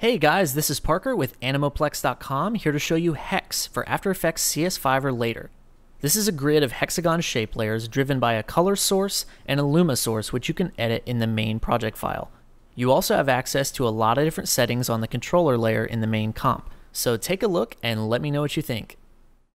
Hey guys, this is Parker with Animoplex.com, here to show you Hex for After Effects CS5 or later. This is a grid of hexagon shape layers driven by a color source and a Luma source, which you can edit in the main project file. You also have access to a lot of different settings on the controller layer in the main comp, so take a look and let me know what you think.